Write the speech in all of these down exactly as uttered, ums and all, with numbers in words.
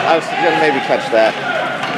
I was gonna maybe catch that.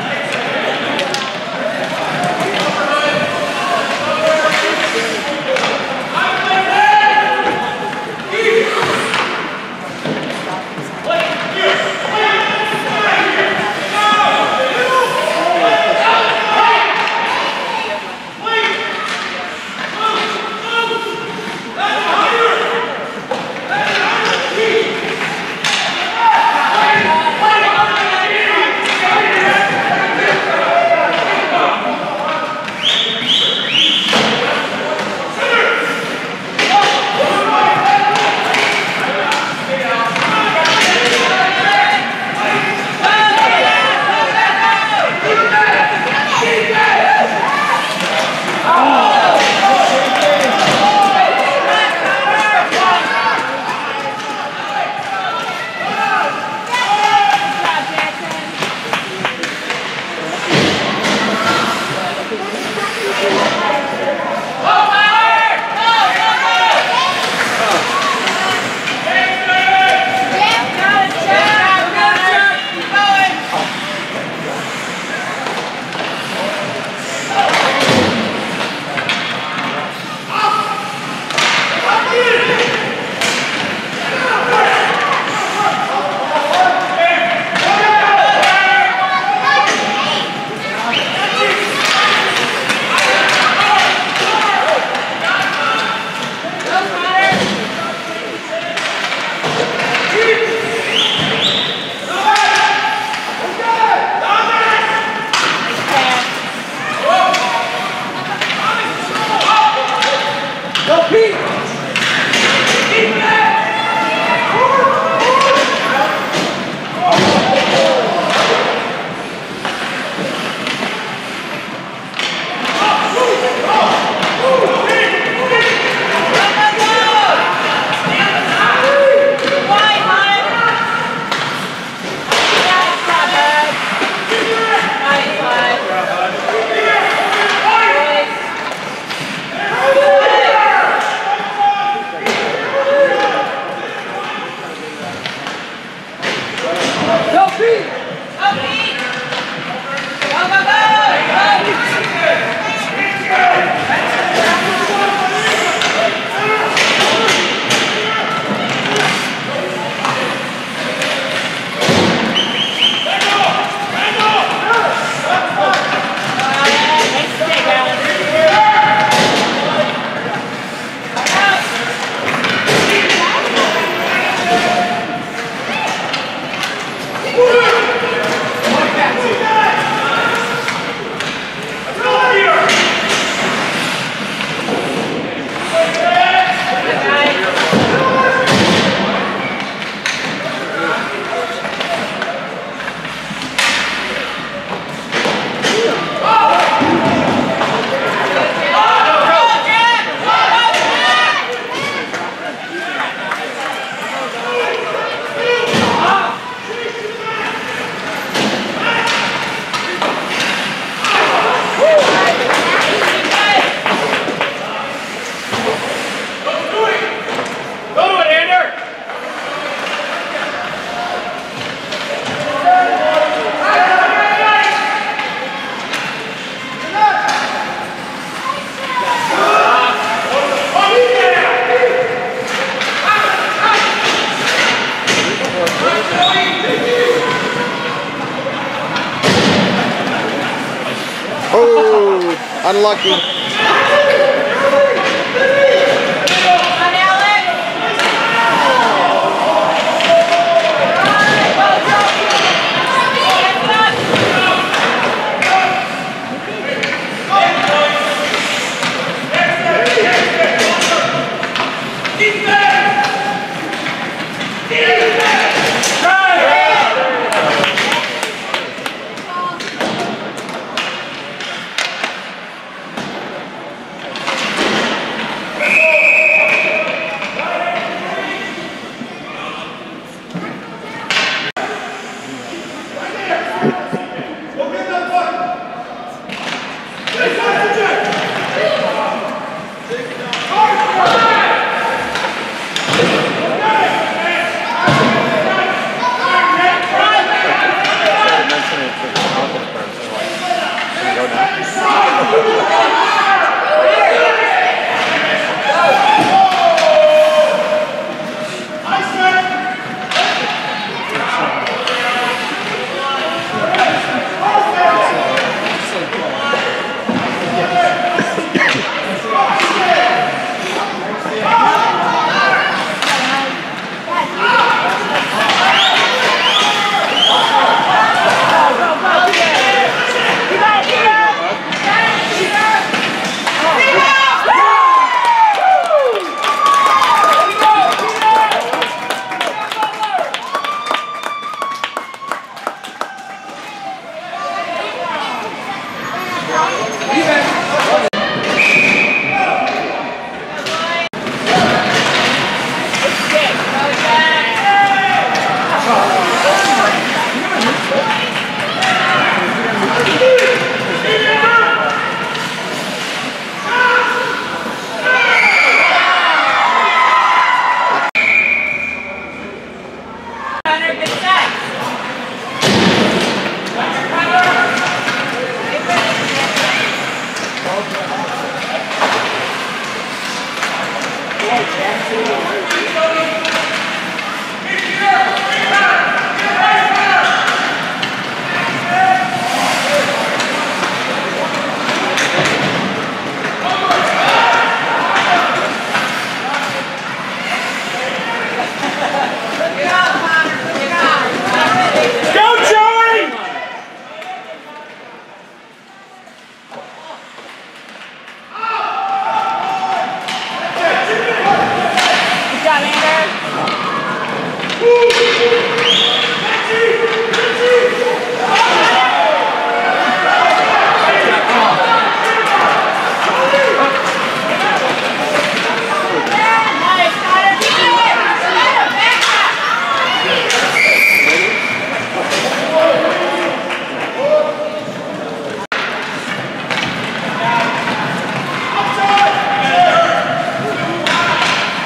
Oh, unlucky.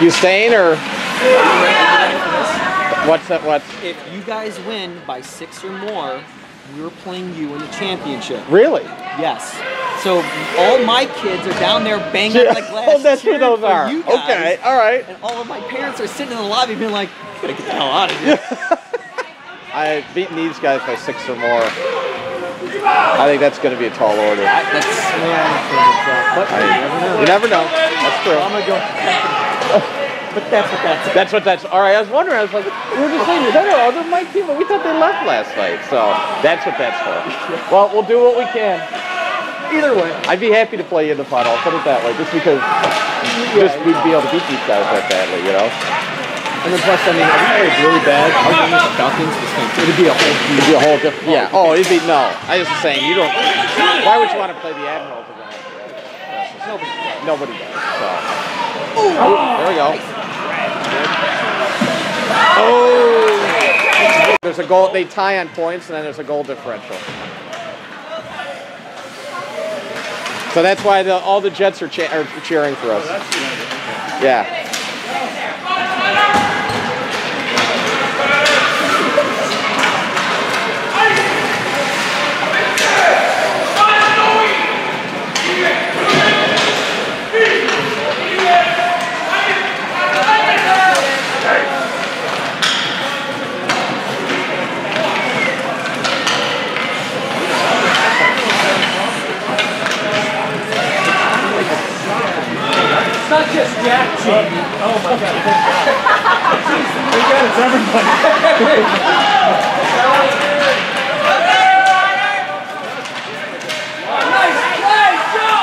You staying or what's that? What? If you guys win by six or more, we're playing you in the championship. Really? Yes. So all my kids are down there banging Yeah. on the glass. Oh, that's where those for are. You guys, okay, all right. And all of my parents are sitting in the lobby being like, "Gotta get the hell out of here." I beaten these guys by six or more. I think that's going to be a tall order. I, that's yeah. But I, you never know. You never know. That's true. I'm gonna go. But that's what that's. That's what that's. All right. I was wondering. I was like, we were just saying, is that our other Mike team? But we thought they left last night. So that's what that's for. Well, we'll do what we can. Either way, I'd be happy to play you in the final. I'll put it that way, just because, just we'd be able to beat these guys that badly, you know. and then plus, I mean, if we played really bad, our game with the Falcons was going to it'd be a whole. It'd be a whole different. Yeah. Oh, it'd be no. I was just saying, you don't. Why would you want to play the Admirals again? Nobody. Nobody does. So. Oh, there we go. Oh. There's a goal. They tie on points, and then there's a goal differential. So that's why the, all the Jets are, cha are cheering for us. Yeah. It's not just Jack G. Oh my God. Thank God it's everybody. Nice play,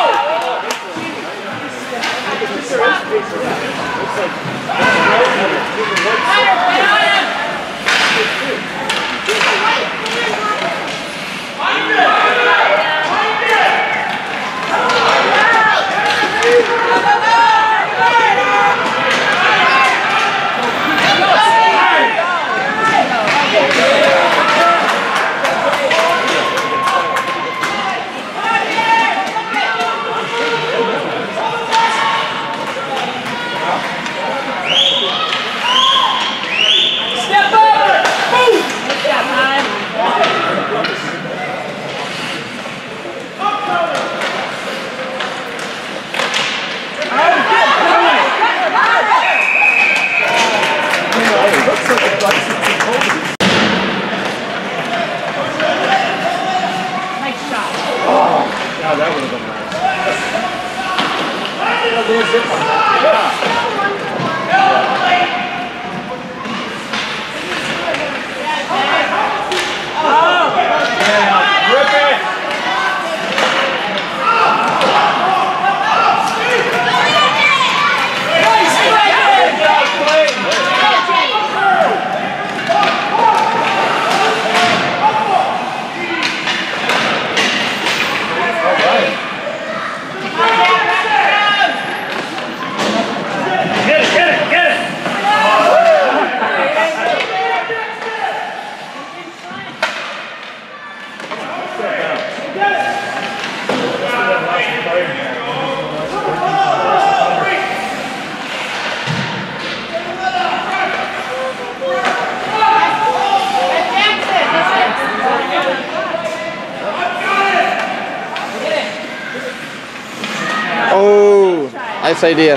Oh, nice idea.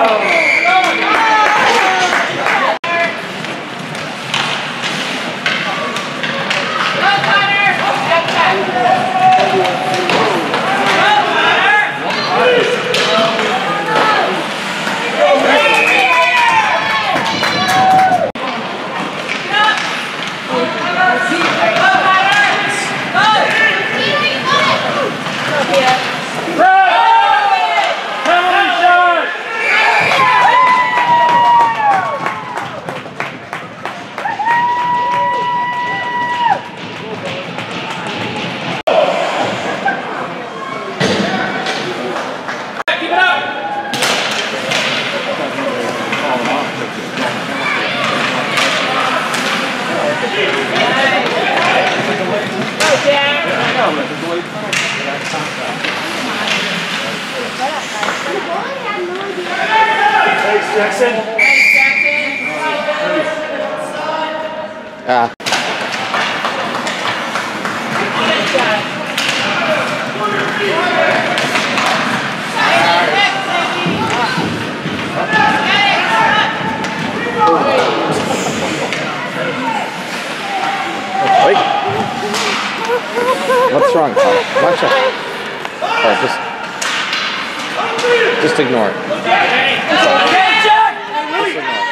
Thanks, Jackson. Thanks, Jackson. Ah. Wait. What's wrong, Paul? Watch out. Oh, just, just ignore it. Just ignore it.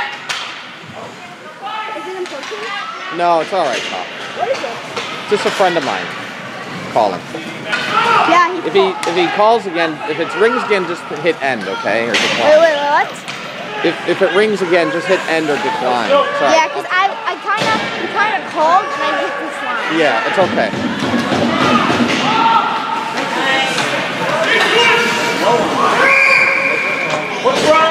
No, it's all right, Paul. What is it? Just a friend of mine. Calling. Yeah, he If he if he calls again, if it rings again, just hit end, okay, or decline. Wait, wait, what? If if it rings again, just hit end or decline. Sorry. Yeah, because I, I kind of, kind of called and I hit this line. Yeah, it's okay. What's wrong?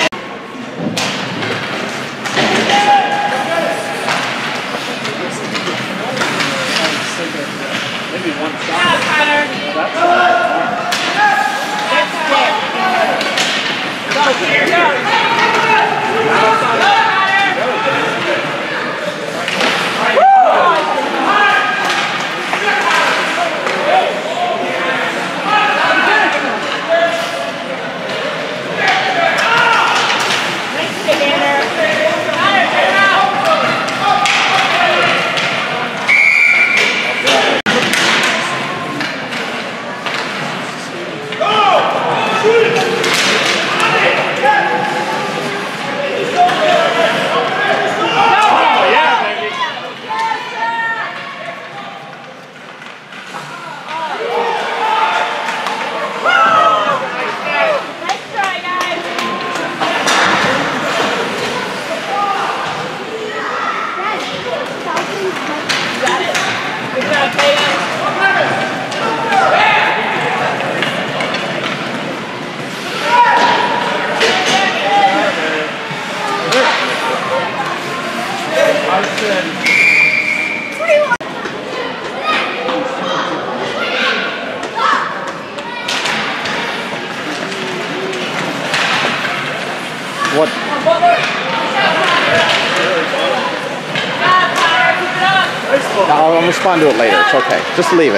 Maybe one shot. That's What? I'll I'll respond to it later. It's okay. Just leave it.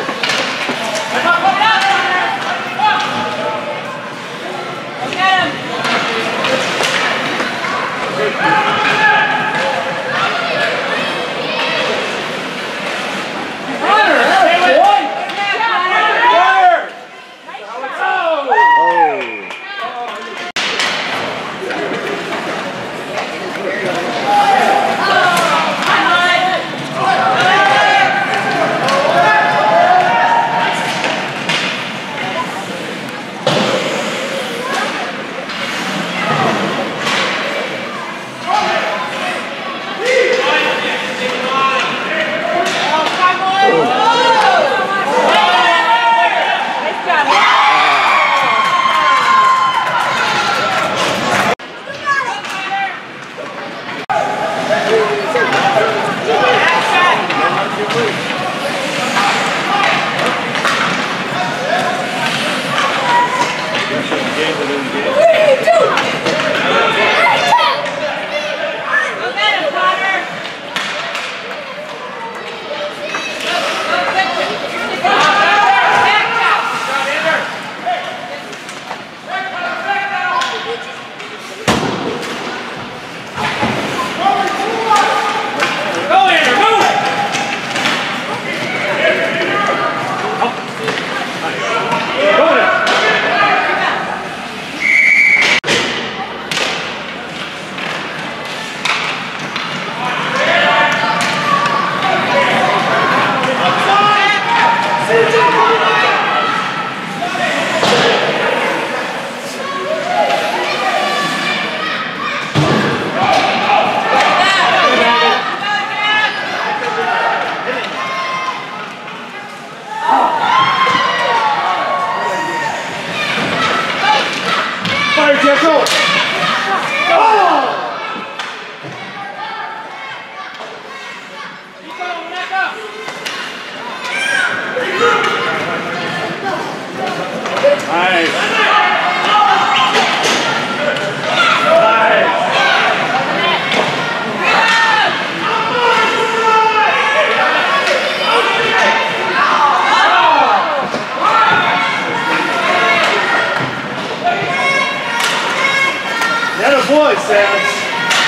That a boy, Sam.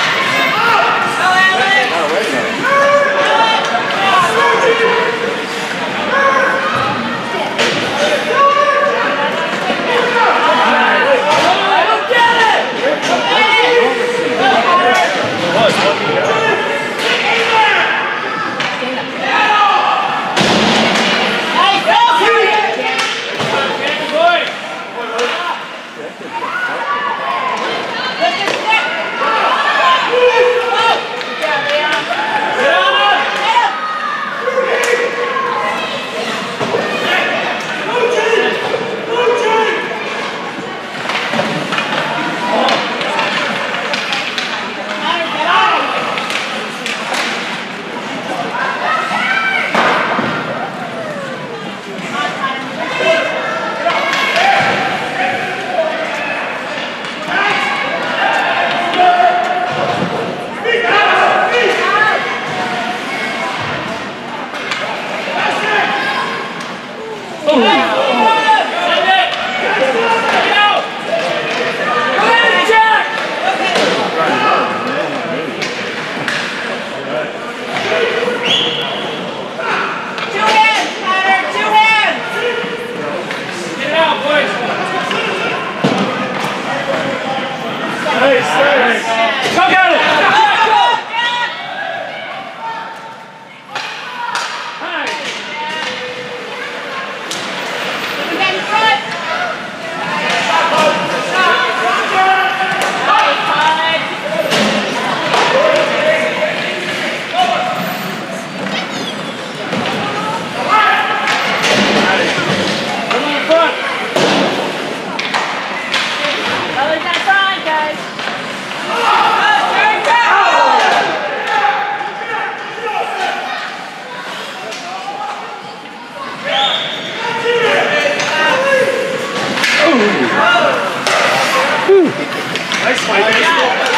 Nice fight, baseball.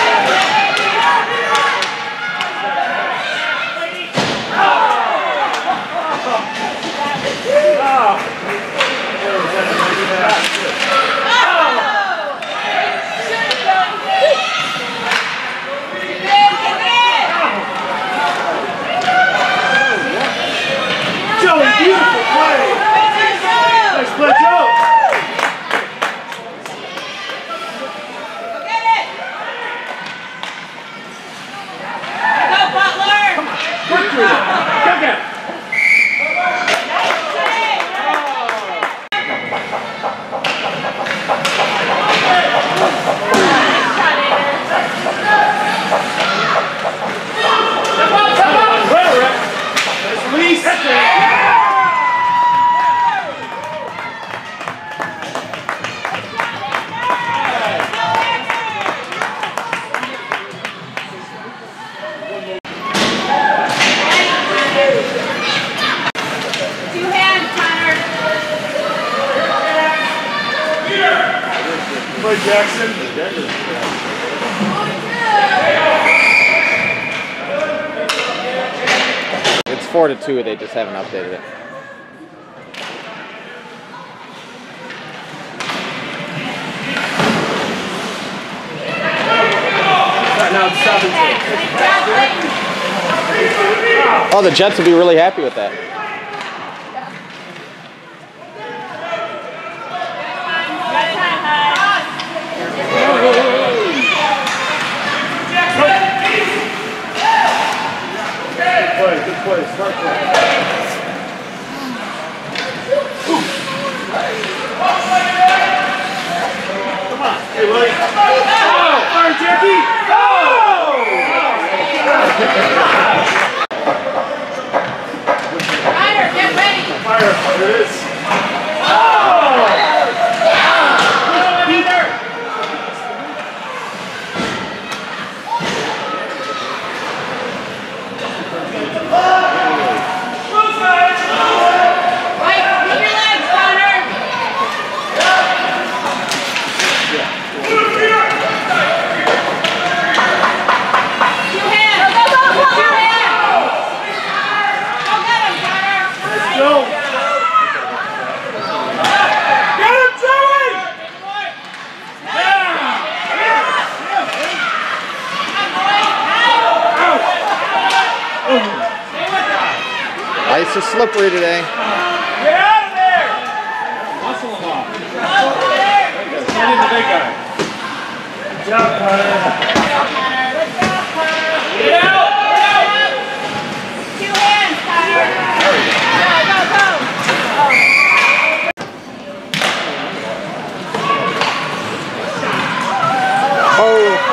Jackson. It's four to two. They just haven't updated it. Now it's seven. Oh, the Jets will be really happy with that. Good play, smart play. Come on, hey Willie. Oh, fire Jackie! Oh! it's so slippery today. Get out of there! Muscle him off. Get in the big guy. Good job, Connor. Get out! Two hands, Connor. Go, go, go. Oh.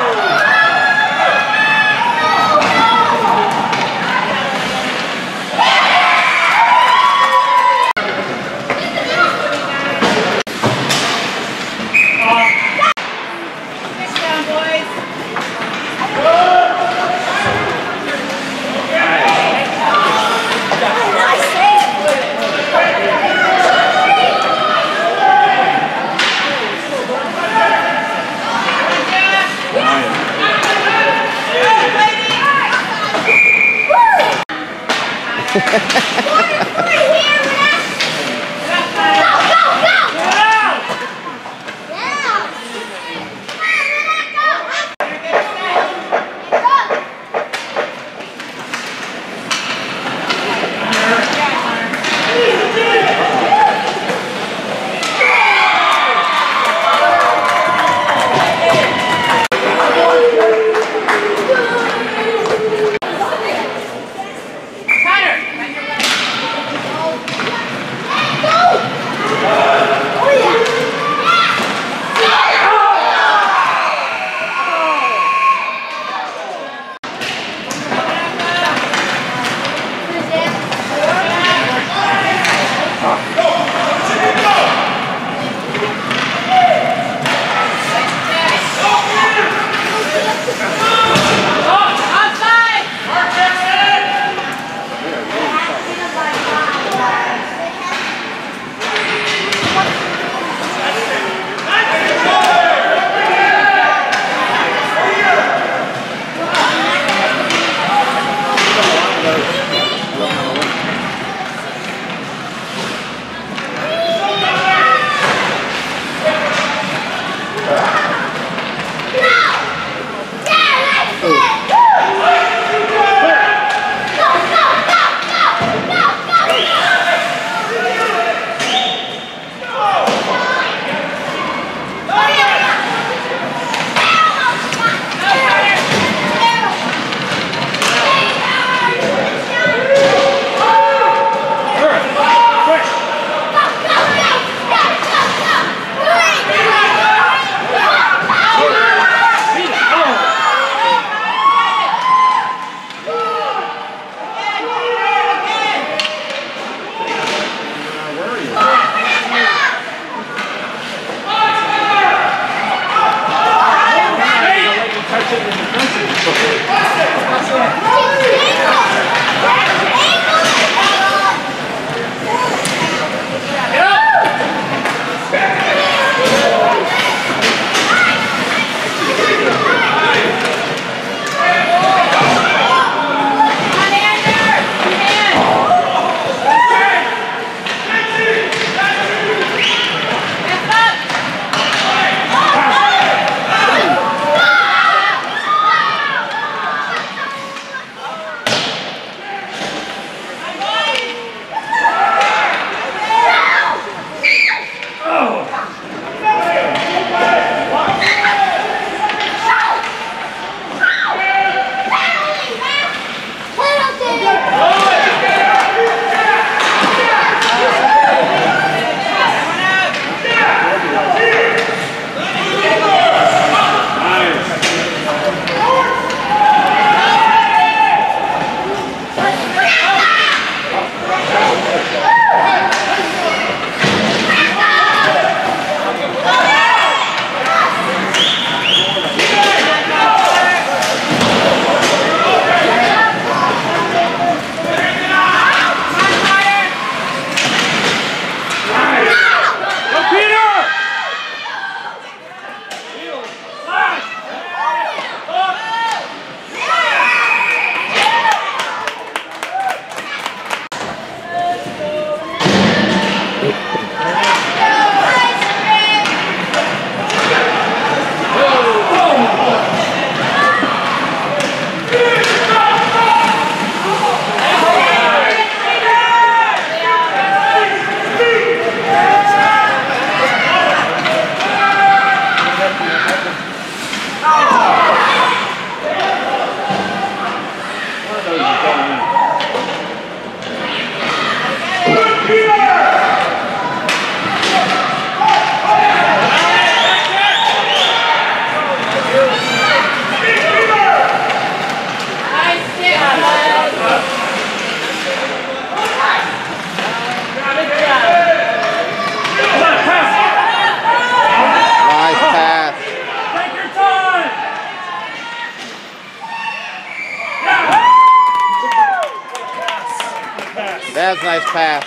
That was a nice pass.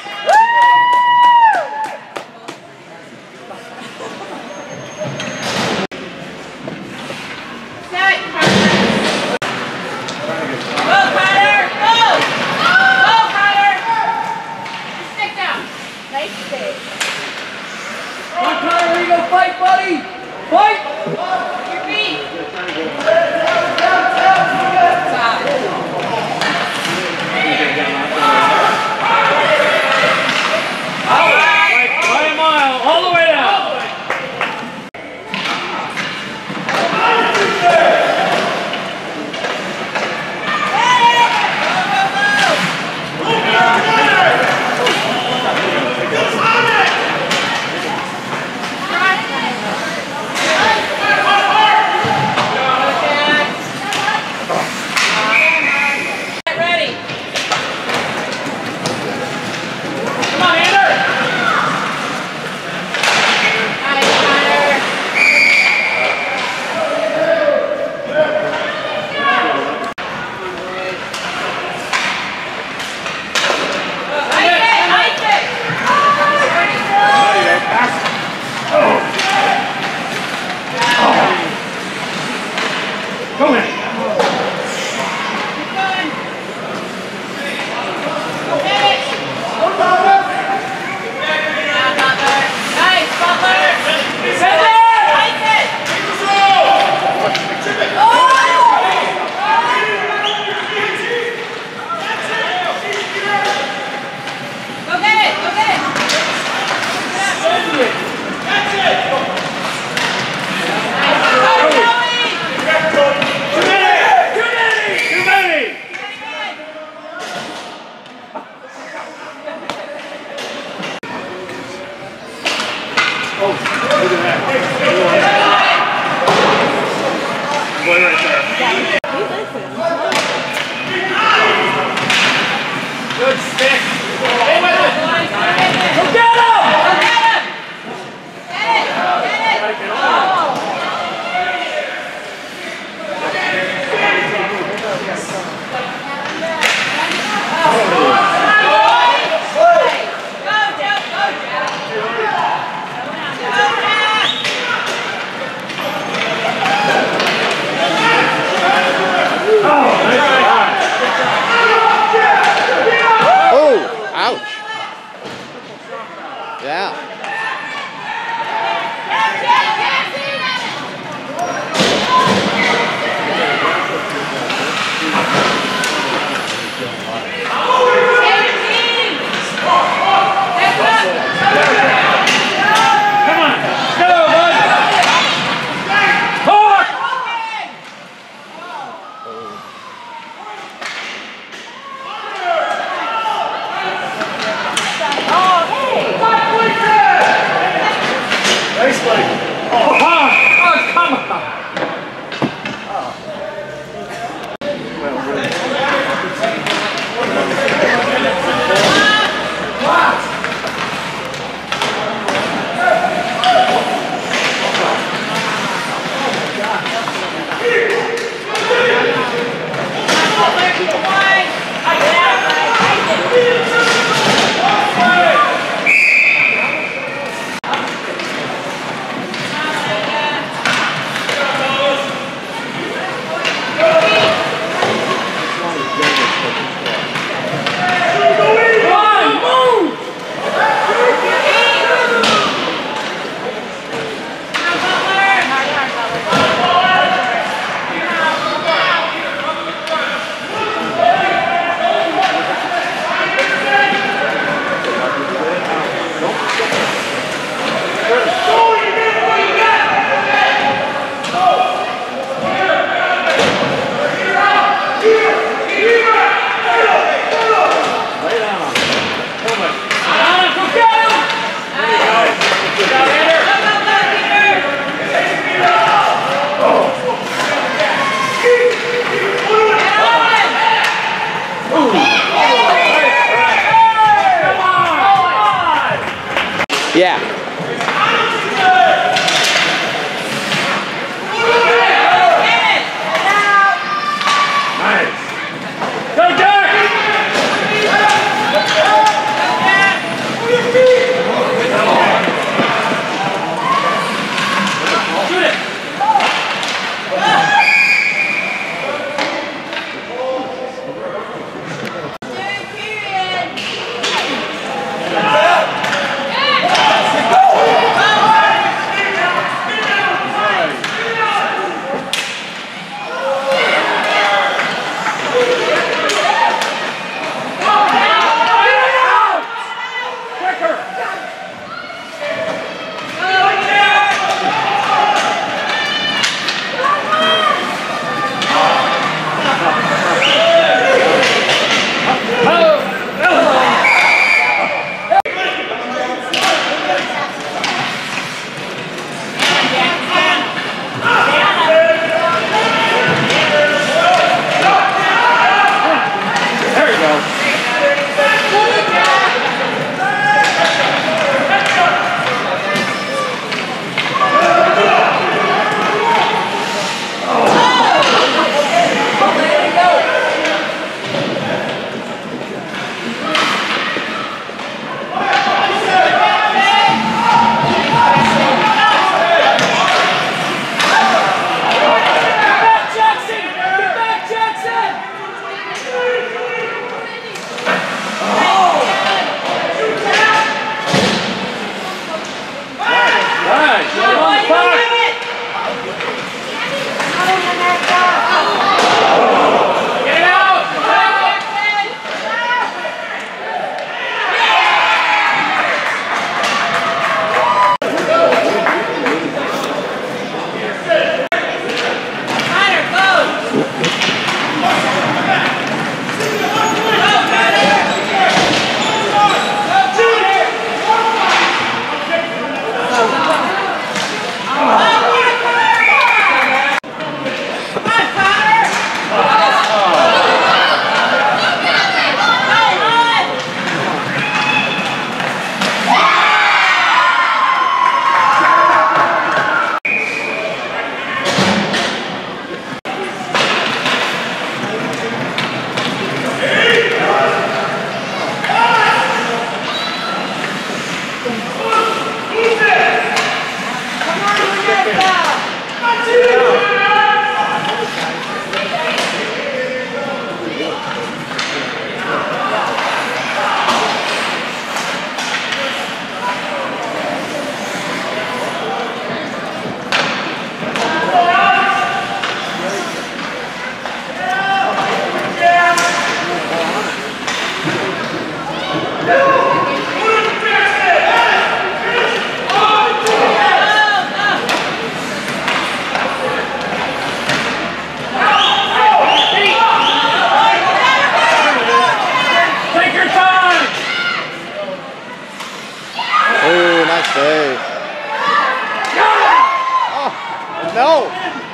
Fight, buddy! Fight! Your feet! By a mile, all the way down! Go in. Boy right there. Good stick. Stay with it. Go get him! Go get him! Get it! Get it! Oh! Yeah. Nice. Go, Jack!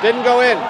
Didn't go in.